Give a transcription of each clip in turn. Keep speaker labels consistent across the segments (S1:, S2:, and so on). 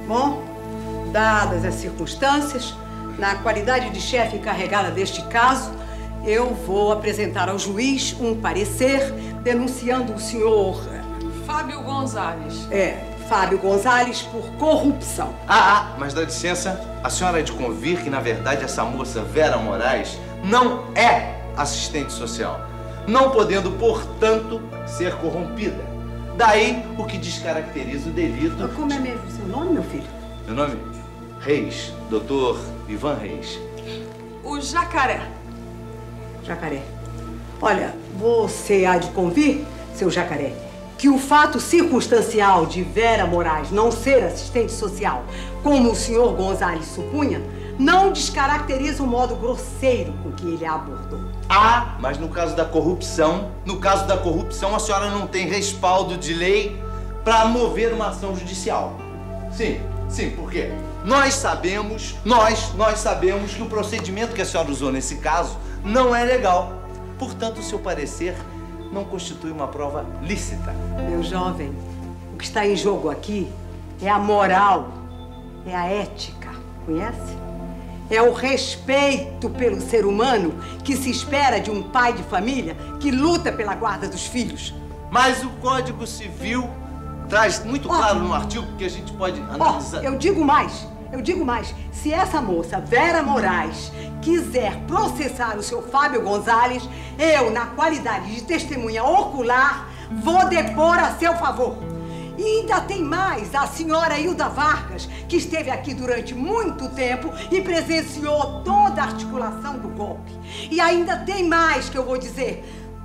S1: Bom, dadas as circunstâncias, na qualidade de chefe encarregada deste caso, eu vou apresentar ao juiz um parecer denunciando o senhor...
S2: Fábio Gonzales.
S1: Fábio Gonzales por corrupção.
S3: Mas dá licença, a senhora é de convir que, na verdade, essa moça Vera Moraes não é assistente social, não podendo, portanto, ser corrompida. Daí o que descaracteriza o delito...
S1: Como é mesmo seu nome, meu filho?
S3: Meu nome? Reis, Dr. Ivan Reis.
S2: O Jacaré.
S1: Jacaré. Olha, você há de convir, seu Jacaré, que o fato circunstancial de Vera Moraes não ser assistente social, como o senhor Gonzales supunha, não descaracteriza o modo grosseiro com que ele a abordou.
S3: Mas no caso da corrupção, a senhora não tem respaldo de lei para mover uma ação judicial. Sim, por quê? Nós sabemos que o procedimento que a senhora usou nesse caso não é legal. Portanto, o seu parecer não constitui uma prova lícita.
S1: Meu jovem, o que está em jogo aqui é a moral, é a ética, conhece? É o respeito pelo ser humano que se espera de um pai de família que luta pela guarda dos filhos.
S3: Mas o Código Civil traz muito claro no artigo que a gente pode analisar...
S1: Eu digo mais. Se essa moça, Vera Moraes, quiser processar o seu Fábio Gonzales, eu, na qualidade de testemunha ocular, vou depor a seu favor. E ainda tem mais, a senhora Hilda Vargas, que esteve aqui durante muito tempo e presenciou toda a articulação do golpe. E ainda tem mais que eu vou dizer.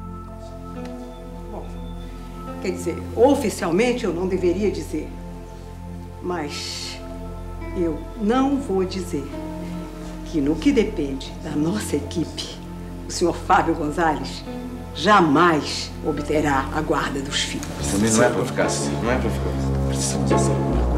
S1: Bom, quer dizer, oficialmente eu não deveria dizer, mas eu não vou dizer que no que depende da nossa equipe, o senhor Fábio Gonzales jamais obterá a guarda dos filhos.
S3: Também não é pra ficar assim, Precisamos assim.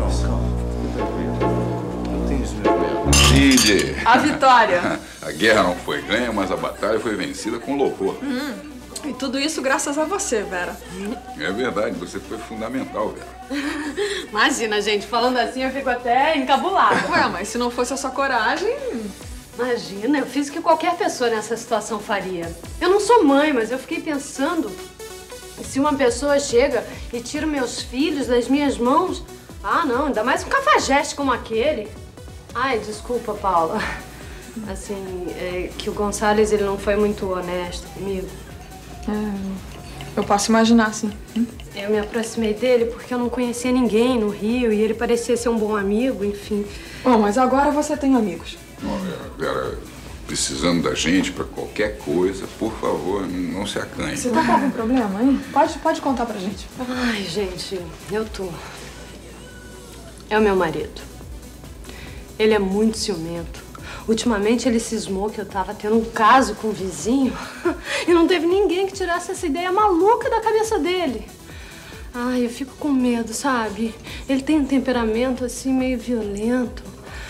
S3: Não tem isso mesmo.
S4: Cid!
S2: A vitória.
S4: A guerra não foi ganha, mas a batalha foi vencida com louvor.
S2: E tudo isso graças a você, Vera.
S4: É verdade, você foi fundamental, Vera.
S5: Imagina, gente, falando assim eu fico até encabulada.
S2: Ué, mas se não fosse a sua coragem...
S5: Imagina, eu fiz o que qualquer pessoa nessa situação faria. Eu não sou mãe, mas eu fiquei pensando... Se uma pessoa chega e tira meus filhos das minhas mãos... não, ainda mais um cafajeste como aquele. Ai, desculpa, Paula. Assim, que o Gonçalves, ele não foi muito honesto comigo.
S2: Eu posso imaginar, sim.
S5: Eu me aproximei dele porque eu não conhecia ninguém no Rio e ele parecia ser um bom amigo, enfim.
S2: Bom, mas agora você tem amigos.
S4: Vera, precisando da gente pra qualquer coisa, por favor, não se acanhe.
S2: Você tá com algum problema, hein? Pode contar pra gente.
S5: Ai, gente, eu tô. É o meu marido. Ele é muito ciumento. Ultimamente ele cismou que eu tava tendo um caso com o vizinho e não teve ninguém que tirasse essa ideia maluca da cabeça dele. Ai, eu fico com medo, sabe? Ele tem um temperamento assim meio violento.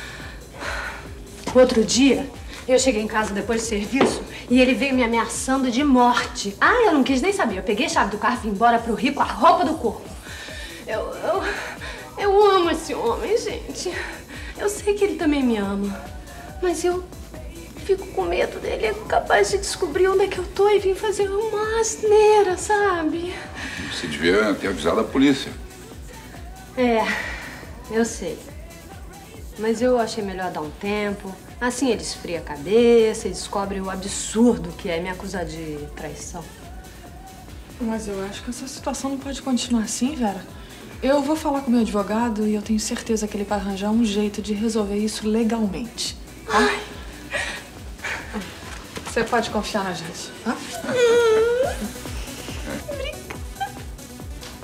S5: Outro dia, eu cheguei em casa depois do serviço e ele veio me ameaçando de morte. Eu não quis nem saber. Eu peguei a chave do carro e vim embora pro Rio com a roupa do corpo. Eu amo esse homem, gente. Eu sei que ele também me ama. Mas eu fico com medo dele. É capaz de descobrir onde é que eu tô e vir fazer uma asneira, sabe?
S4: Você devia ter avisado a polícia.
S5: Eu sei. Mas eu achei melhor dar um tempo. Assim ele esfria a cabeça e descobre o absurdo que é me acusar de traição.
S2: Mas eu acho que essa situação não pode continuar assim, Vera. Eu vou falar com o meu advogado e eu tenho certeza que ele vai arranjar um jeito de resolver isso legalmente. Tá? Você pode confiar na gente, tá?